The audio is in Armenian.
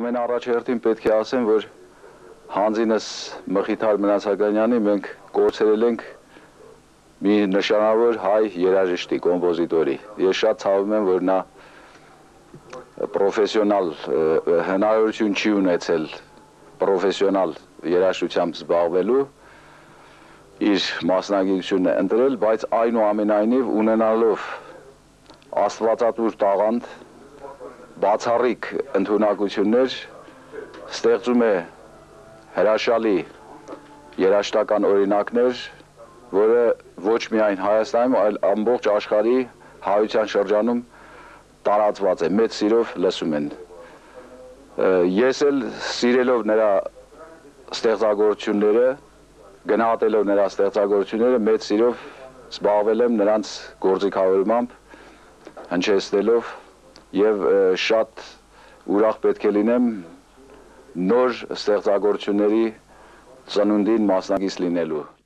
Ամենաառաջերտին պետք է ասեմ, որ հանձինս Մխիթար Մնացականյանի մենք կորցրել ենք մի նշանավոր հայ երաժշտի, կոմպոզիտորի։ Ես շատ ցավում եմ, որ նա պրոֆեսիոնալ հնարավորություն չի ունեցել պրոֆեսիոնալ երաժշտությամբ զբաղվելու, իր մասնագիտությունը ընտրել, բայց այնուամենայնիվ ունենալով աստվածատուր տաղանդ, բացառիկ ընդունակություններ, ստեղծում է հրաշալի երաժշտական օրինակներ, որը ոչ միայն Հայաստանում, այլ ամբողջ աշխարհի հայության շրջանում տարածված է, մեծ սիրով լսում են։ Ես էլ սիրելով նրա ստեղծագործությունները, գնահատելով նրա ստեղծագործությունները, մեծ սիրով զբաղվել եմ նրանց գործիքավորմամբ, հնչեցնելով եւ շատ ուրախ պետք է լինեմ նոր ստեղծագործությունների ծնունդին մասնակից լինելու։